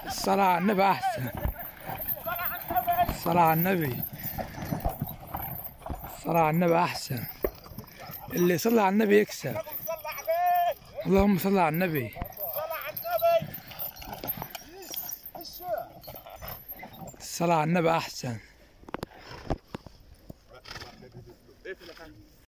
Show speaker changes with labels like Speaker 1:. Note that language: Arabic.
Speaker 1: الصلاة على النبي أحسن. الصلاة على النبي. الصلاة على النبي أحسن. اللي يصلي على النبي يكسب. اللهم صل على النبي. الصلاة على النبي أحسن.